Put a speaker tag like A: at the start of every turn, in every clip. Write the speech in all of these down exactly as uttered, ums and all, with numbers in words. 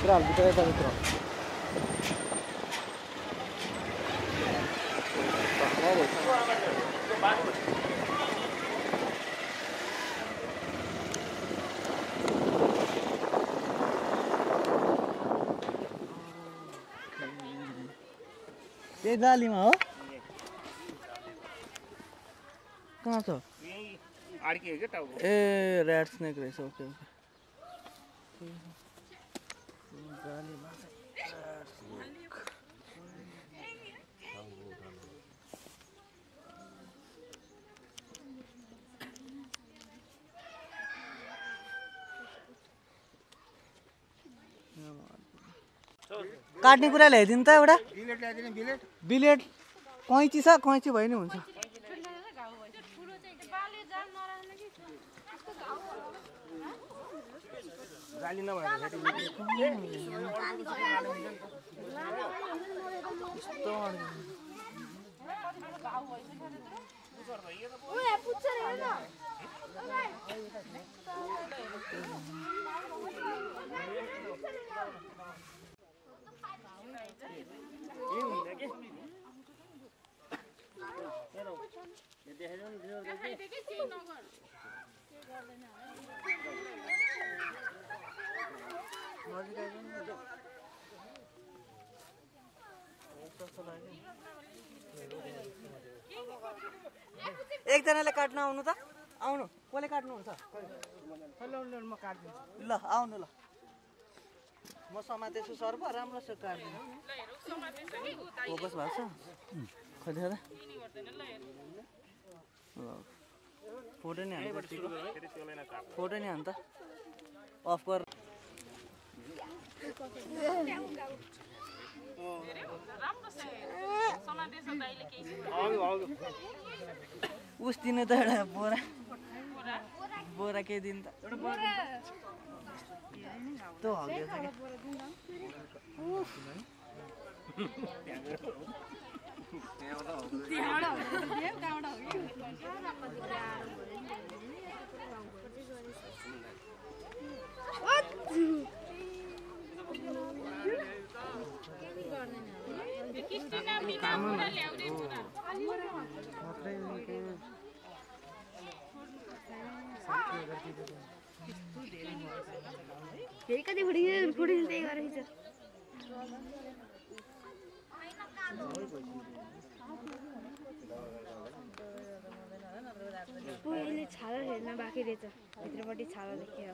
A: भित्र हाल भित्र यता भित्र त्यही जालीमा हो कहाँ छ ए ऱ्याट स्नेक रहेछ ओके ओके जालीमा काट्ने कुरा ल्याइदिनु त एउटा बिलेट कैँची छ कैँची भयो नि हुन्छ एकजनाले काट्न आउनु त आउनु कसले काट्नुहुन्छ म काट्दिन्छु ल आउनु ल म समातेछु सर्प राम्रोसँग काट्दिनु फोकस भएको छ खोइ देखाएर फोटो नि हान्छ फोटो नि हान्छ अफ गर उस दिने त एउटा बोरा बोरा के दिन त त्यो हग्यो
B: फेरि कति फुटी फुटी त्यही गरेको छ यसले छाला हेर्न बाँकी रहेछ भित्रपट्टि छाला देखियो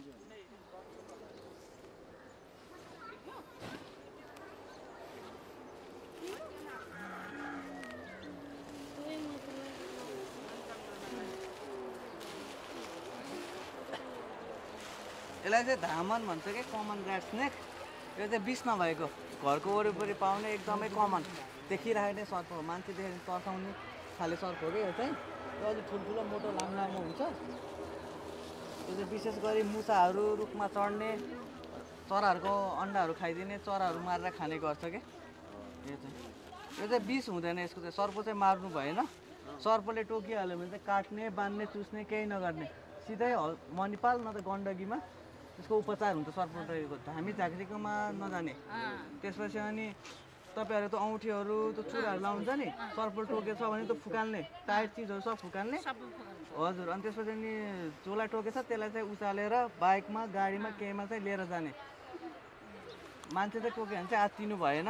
A: यसलाई चाहिँ धामन भन्छ कि कमन ऱ्याट स्नेक यो चाहिँ विष नभएको घरको वरिपरि पाउने एकदमै कमन देखिराख्ने सर्प हो मान्छे देखेर तर्साउने खाले सर्प हो कि यो चाहिँ यो अलिक ठुल्ठुलो मोटो लामो लामो हुन्छ यो चाहिँ विशेष गरी मुसाहरू रुखमा चढ्ने चराहरूको अन्डाहरू खाइदिने चराहरू मारेर खाने गर्छ कि यो चाहिँ यो चाहिँ विष हुँदैन यसको चाहिँ सर्प चाहिँ मार्नु भएन सर्पले टोकिहाल्यो भने चाहिँ काट्ने बान्ने चुस्ने केही नगर्ने सिधै मणिपाल न त गण्डकीमा त्यसको उपचार हुन्छ सर्पटोकीको हामी झाँक्रीकोमा नजाने त्यसपछि अनि तपाईँहरू त औँठीहरू त्यो चुराहरू लाउँछ नि सर्प टोकेछ भने त फुकाल्ने टाइट चिजहरू सब फुकाल्ने हजुर अनि त्यसपछि अनि जसलाई टोकेछ त्यसलाई चाहिँ उचालेर बाइकमा गाडीमा केहीमा चाहिँ लिएर जाने मान्छे चाहिँ टोक्यो भने चाहिँ आत्तिनु भएन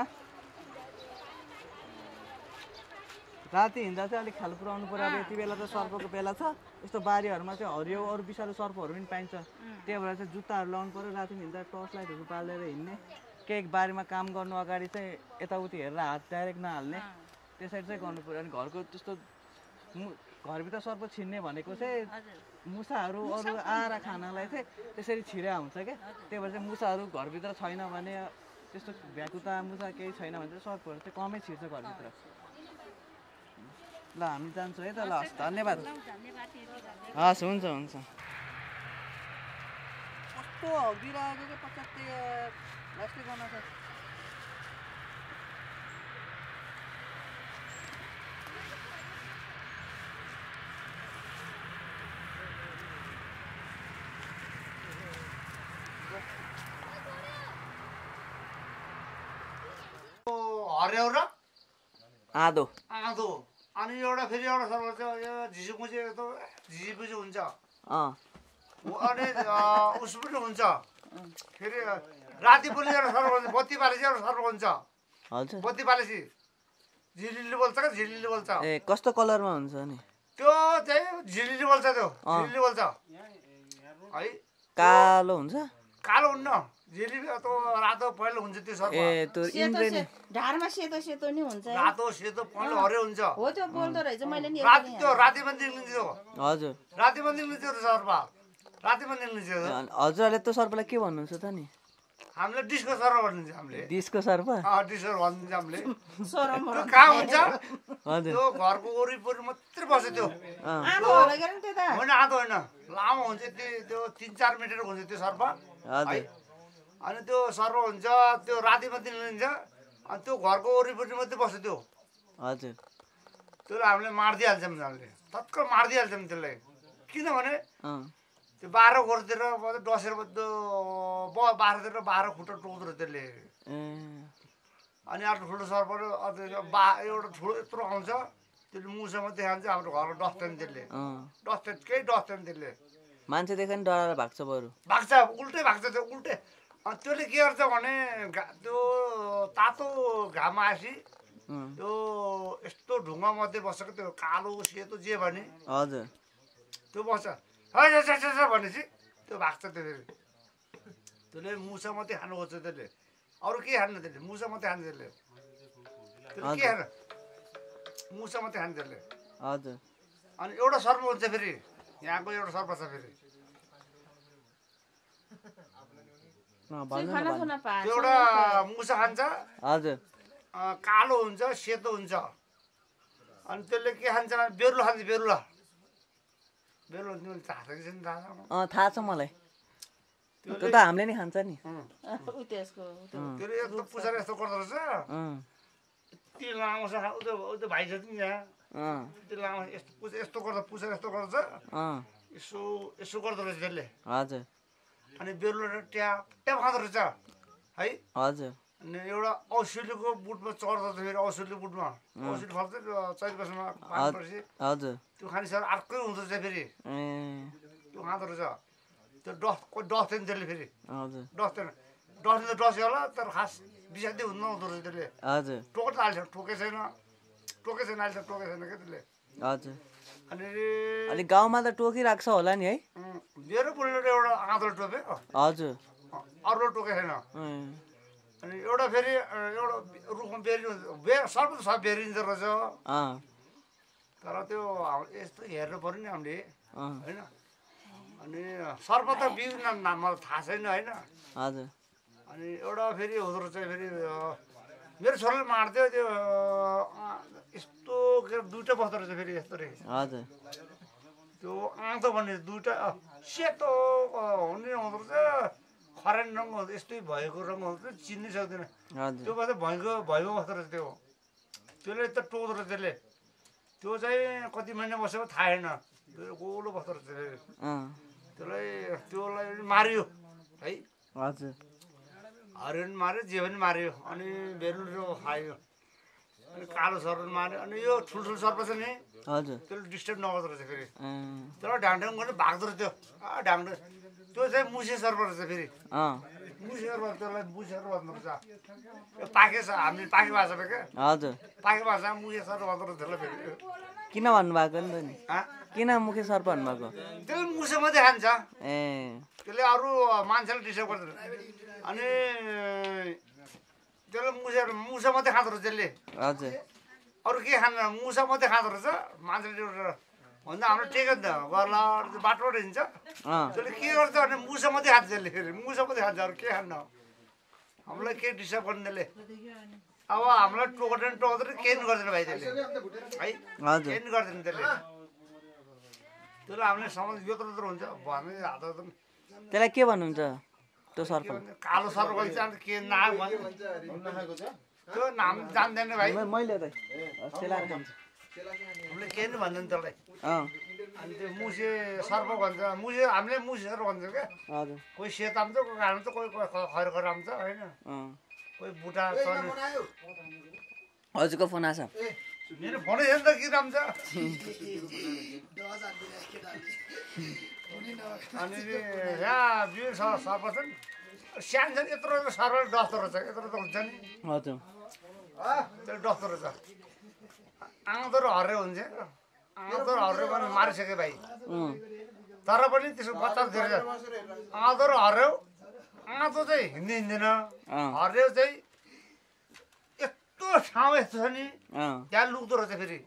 A: राति हिँड्दा चाहिँ अलिक ख्याल पुऱ्याउनु पर्यो अब यति बेला त सर्पको बेला छ यस्तो बारीहरूमा चाहिँ हरियो अरू विषालु सर्पहरू पनि पाइन्छ त्यही भएर चाहिँ जुत्ताहरू लाउनु पर्यो राति हिँड्दा टर्च लाइटहरू पालेर हिँड्ने केही बारीमा काम गर्नु अगाडि चाहिँ यताउति हेरेर हात डाइरेक्ट नहाल्ने त्यसरी चाहिँ गर्नु पर्यो अनि घरको त्यस्तो घरभित्र सर्प छिन्ने भनेको चाहिँ मुसाहरू अरू आएर खानालाई चाहिँ त्यसरी छिरा हुन्छ क्या त्यही भएर चाहिँ मुसाहरू घरभित्र छैन भने त्यस्तो भ्याकुता मुसा केही छैन भने चाहिँ सर्पहरू चाहिँ कमै छिर्छ घरभित्र ल हामी जान्छौँ है त ल हस् धन्यवाद हस् हुन्छ हुन्छ कस्तो हगिरहेको कि पचात्ती लास्टै गर्न छ
C: हरियो र
A: आदो
C: आँधो अनि एउटा फेरि एउटा सर्प चाहिँ यो झिझुमुझे यस्तो झिझिपुझी हुन्छ
A: अँ
C: उ- अनि अँ, उस पनि हुन्छ फेरि राति पनि एउटा सर्प हुन्छ बत्ती बालेपछि एउटा सर्प हुन्छ
A: हजुर
C: बत्ती बालेपछि झिलिली बोल्छ क्या झिलिली बोल्छ
A: ए कस्तो कलरमा हुन्छ नि
C: त्यो चाहिँ झिलिली बोल्छ त्यो
A: अँ।
C: झिलिली बोल्छ है
A: कालो हुन्छ
C: कालो हुन्न झिलिली त्यो रातो पहेँलो हुन्छ त्यो सर्प
A: ए त्यो
D: सेतो
A: इन्द्रेणी
D: से- ढाडमा सेतो सेतो नि हुन्छ है।
C: रातो सेतो पहेँलो हरियो हुन्छ
D: हो त्यो बोल्दो रहेछ मैले नि
C: राति त्यो रातिमा निक्लिन्छ त्यो
A: हजुर
C: रातिमा निक्लिन्छ त्यो सर्प रातिमा निक्लिन्छ त्यो।
A: अनि हजुरहरूले त्यो सर्पलाई के भन्नुहुन्छ त नि
C: हामीले डिस्को सर्प भनिन्छ हामीले
A: डिसको सर्प
C: अँ डिस्को भनिन्छ हामीले
D: सरम
C: त्यो कहाँ हुन्छ
A: हजुर
C: त्यो घरको वरिपरि मात्रै बस्छ त्यो
A: अँ
D: आँधो होला के अरे त्यो त
C: होइन आँधो होइन लामो हुन्छ त्यो त्यो तिन चार मिटरको हुन्छ त्यो सर्प है
A: हजुर
C: अनि त्यो सर्प हुन्छ त्यो रातिमा निक्लिन्छ अनि त्यो घरको वरिपरि मात्रै बस्छ त्यो
A: हजुर
C: त्यसलाई हामीले मारिदिइहाल्छौँ हामीले तत्काल मारिदिइहाल्छौँ त्यसलाई किनभने
A: अँ
C: त्यो बाह्र गोरुतिर मात्रै डसेर त्यो ब बाह्रतिर बाह्र खुट्टा टोक्दो रहेछ त्यसले
A: ए
C: अनि अर्को ठुलो सर्प बा एउटा ठुलो यत्रो आउँछ त्यसले मुसा मात्रै खान्छ हाम्रो घरमा डस्दैन त्यसले
A: अँ
C: डस्दैन केही डस्दैन त्यसले
A: मान्छे देख्यो नि डराएर भाग्छ बरु
C: भाग्छ उल्टै भाग्छ त्यो उल्टै अनि त्यसले के गर्छ भने घा त्यो तातो घाम आएपछि
A: अँ
C: त्यो यस्तो ढुङ्गा मध्ये बस्छ क्या त्यो कालो सेतो जे भने
A: हजुर
C: त्यो बस्छ है भनेपछि त्यो भाग्छ त्यो फेरि त्यसले मुसा मात्रै खानु खोज्छ त्यसले अरू के खान्न त्यसले मुसा मात्रै खान्छ त्यसले त्यसले के खान मुसा मात्रै खान्छ त्यसले
A: हजुर
C: अनि एउटा सर्प हुन्छ फेरि यहाँको एउटा सर्प छ फेरि
A: अँ
D: त्यो
A: भन्नु न
D: खाना
A: भन्नु
D: सुना पाएछ
C: त्यो एउटा मुसा खान्छ
A: हजुर
C: अँ, कालो हुन्छ सेतो हुन्छ अनि त्यसले के खान्छ भने बेरुला खान्छ बेरुला बेरुला तिमीले थाहा छ कि छैन थाहा छैन
A: अँ थाहा छ मलाई त्यो
C: त्यसले
A: त हामीले नि खान्छ नि
C: अँ,
D: उ त्यसको त्यो
A: अँ
C: त्यसले यस्तो पुछाएर यस्तो गर्दो रहेछ
A: अँ
C: यति लामो छ उ त्यो उ त्यो भाइ छ नि यहाँ
A: अँ
C: यति लामो यस्तो पुछ यस्तो गर्दा पुछेर यस्तो गर्छ
A: अँ
C: यसो यसो गर्दो रहेछ त्यसले
A: हजुर
C: अनि बेरुला ट्याप ट्याप खाँदो रहेछ है
A: हजुर
C: अनि एउटा औषधीको बुटमा चढ्दो रहेछ फेरि औषधी बुटमा औषधी फल्छ चैत वर्षमा पाएपछि
A: हजुर
C: त्यो खाने सर अर्कै हुँदो रहेछ फेरि
A: ए
C: त्यो खाँदो रहेछ त्यो डस कोही डस्दैन त्यसले फेरि
A: हजुर
C: डस्दैन डस्ने त डस्यो होला तर खास विषादी हुनु नहुँदो रहेछ त्यसले
A: हजुर
C: टोक त अहिलेसम्म टोके छैन टोके छैन अहिलेसम्म टोके छैन क्या त्यसले
A: हजुर
C: अनि
A: अलि गाउँमा त टोकिरहेको छ होला नि है
C: उम्, मेरो बुढीले एउटा आँधो टोपे
A: हजुर
C: अरूले टोके छैन
A: ए,
C: अनि एउटा फेरि अ, एउटा रुखमा बेरिनु बे सर्प त सब बेरिन्छ रहेछ
A: अँ
C: तर त्यो हाम- यस्तो हेर्नु पऱ्यो नि हामीले
A: अँ
C: होइन अनि सर्प त विभिन्न नाम मलाई थाहा छैन होइन
A: हजुर
C: अनि एउटा फेरि हुँदो रहेछ फेरि अ, मेरो छोराले मार्थ्यो त्यो अ, यस्तो के अरे दुइटा बस्दो रहेछ फेरि यस्तो रे
A: हजुर
C: त्यो आँधो भन्ने दुइटा अ, सेतो अ, हुने हुँदो रहेछ खरानी रङ हुँदो यस्तै भएको रङ हुँदो रहेछ चिन्नै सक्दैन
A: हजुर
C: त्यो मात्रै भैँको भैँको बस्दो रहेछ त्यो त्यसले त टोक्दो रहेछ त्यसले त्यो चाहिँ कति महिना बसेको थाहा छैन त्यो गोलो बस्दो रहेछ फेरि
A: अँ
C: त्यसलाई त्यसलाई मारियो है
A: हजुर
C: हरियो पनि माऱ्यो जे पनि माऱ्यो अनि बेरुलो खायो अनि कालो सर्प पनि माऱ्यो अनि यो ठुल्ठुलो सर्प छ नि
A: हजुर
C: त्यसले डिस्टर्ब नगर्दो रहेछ फेरि
A: अँ
C: त्यसलाई ढाङढाङ गर्ने भाग्दो रहेछ त्यो आ ढाङढाङ त्यो चाहिँ मुसे सर्प रहेछ फेरि
A: अँ
C: मुसे सर्प त्यसलाई मुसे सर्प भन्दो रहेछ यो पाके छ हामीले पाके भाषामा क्या
A: हजुर
C: पाके भाषामा मुसे सर्प भन्दो रहेछ त्यसलाई फेरि
A: किन भन्नुभएको नि त नि
C: आ
A: किन मुखे सर्प भन्नुभएको
C: त्यसले मुसे मात्रै खान्छ
A: ए
C: त्यसले अरू मान्छेलाई डिस्टर्ब गर्दैन अनि त्यसले मुसा मुसा मात्रै खाँदो रहेछ त्यसले
A: हजुर
C: अरू के खाँदैन मुसा मात्रै खाँदो रहेछ मान्छेले एउटा भन्दा हाम्रो टेक नि त गर्ला बाटोबाट हिँड्छ
A: अँ
C: त्यसले के गर्छ भने मुसा मात्रै खान्छ त्यसले फेरि मुसा मात्रै खान्छ अरू के खान्न हामीलाई के डिस्टर्ब गर्ने त्यसले अब हामीलाई टोक्दैन टोक्दैन केही पनि गर्दैन भाइ त्यसले है
A: हजुर
C: केही पनि गर्दैन त्यसले त्यसलाई हामीले समाज यत्रो यत्रो हुन्छ भने हात
A: त्यसलाई के भन्नुहुन्छ त्यो सर्प
C: कालो सर्प भन्छ अन्त के नाम भन्छ त्यो नाम जान्दैन भाइ
A: मैले त सेलाएर खान्छ
C: हामीले केही पनि भन्दैन त्यसलाई
A: अँ
C: अनि त्यो मुसे सर्प भन्छ मुसे हामीले मुसे सर्प भन्छ क्या
A: हजुर
C: कोही सेता हुन्छ कोही कालो हुन्छ कोही कोही ख- खैरो खैरो हुन्छ होइन
A: अँ
C: कोही बुढा चल्ने
A: हजुरको फोन आछ
C: मेरो फोनै हेर्नु त के राम छ अनि यहाँ वीर सर्पछन् सानो सानो यत्रो सर्प डस्तो रहेछ यत्रो त हुन्छ नि
A: हजुर
C: त्यो डस्तो रहेछ आउँदोहरू हर्रे हुन्छ आउँदोहरू हर्रे भने मारिसक्यो भाइ तर पनि त्यसको बच्चा धेरै छ आउँदोहरू हर्यो आउँदो चाहिँ हिँड्ने हिँड्दैन हर्यो चाहिँ यस्तो ठाउँ यस्तो छ नि त्यहाँ लुक्दो रहेछ फेरि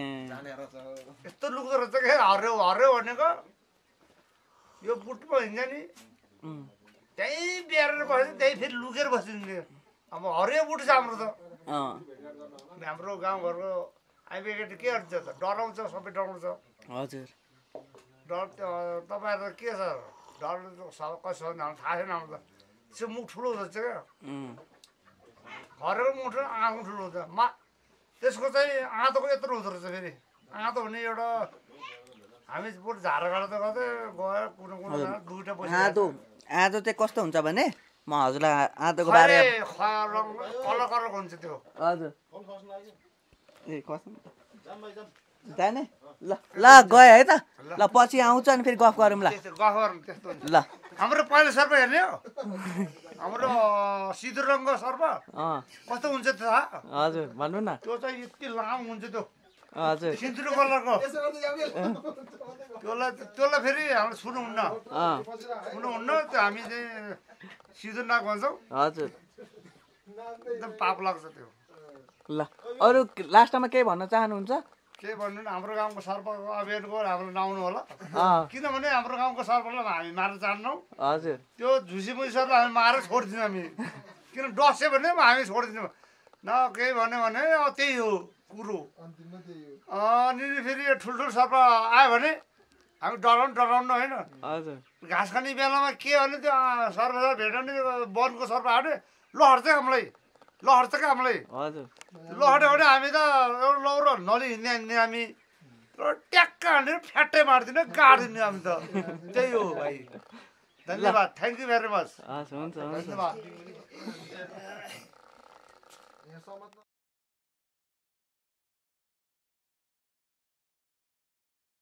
C: यस्तो लुक्दो रहेछ कि हर्यो हर्यो भनेको यो बुटमा हिँड्छ नि त्यहीँ बिहारेर बस्यो त्यहीँ फेरि लुकेर बसिदिने अब हरियो बुट छ हाम्रो त हाम्रो गाउँघरको आइबेकेटी के गर्छ त डराउँछ सबै डराउँछ
A: हजुर
C: डर तपाईँहरू के छ डर कसो थाहा छैन हाम्रो त त्यो मुख ठुलो हुन्छ क्या हरेको मुख आँखा ठुलो हुन्छ मा त्यसको चाहिँ आँतोको यत्रो हुँदो रहेछ फेरि आँतो भने एउटा हामी बरु झारा गर्दा गर्दै गयो कुनै कुनै दुईवटा पैसा
A: आँधो आँधो चाहिँ कस्तो हुन्छ भने म हजुरलाई आँधोको बारे
C: कलर कलर हुन्छ त्यो
A: हजुर ए कस्तो जाने ल ल गयो है त ल पछि आउँछ अनि फेरि गफ गरौँ ल
C: गफ गरौँ त्यस्तो
A: ल
C: हाम्रो पहिलो सर्प हेर्ने हो हाम्रो सिधो रङको सर्प कस्तो हुन्छ त
A: हजुर भन्नु न
C: त्यो चाहिँ यति लामो हुन्छ त्यो
A: हजुर
C: सिन्दुर कलरको त्यसलाई त्यसलाई फेरि हाम्रो छुनुहुन्न छुनुहुन्न त्यो हामी चाहिँ सिधो नाक भन्छौँ
A: हजुर
C: एकदम पाप लाग्छ त्यो
A: ल अरू लास्टमा केही भन्न चाहनुहुन्छ
C: के भन्नु न हाम्रो गाउँको सर्पको अभियानको हाम्रो नआउनु होला किनभने हाम्रो गाउँको सर्पलाई हामी मार्न चाहन्नौँ
A: हजुर
C: त्यो झुसी मुसी सर्पलाई हामी मारेर छोडिदिन्छौँ हामी किन डस्यो भने हामी छोडिदिन्छौँ न केही भन्यो भने त्यही हो कुरो अनि फेरि यो ठुल्ठुलो सर्प आयो भने हामी डराउनु डराउनु होइन
A: हजुर
C: घाँस खाने बेलामा के भने त्यो सर्प भेट्यो भने वनको सर्प आयो भने लहर्छ हामीलाई लहर्छ क्या हामीलाई
A: हजुर
C: लहर्यो भने हामी त एउटा लौरो नली हिँड्ने हिँड्ने हामी ट्याक्क हान्ने फ्याट्टै मारिदिने गाडिदिने हामी त त्यही हो भाइ धन्यवाद थ्याङ्क यू भेरी मच
A: हस् हुन्छ हुन्छ
C: धन्यवाद